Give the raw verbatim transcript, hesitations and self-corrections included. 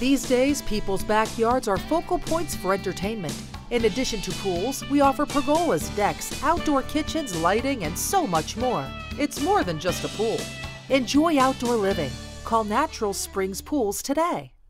These days, people's backyards are focal points for entertainment. In addition to pools, we offer pergolas, decks, outdoor kitchens, lighting, and so much more. It's more than just a pool. Enjoy outdoor living. Call Natural Springs Pools today.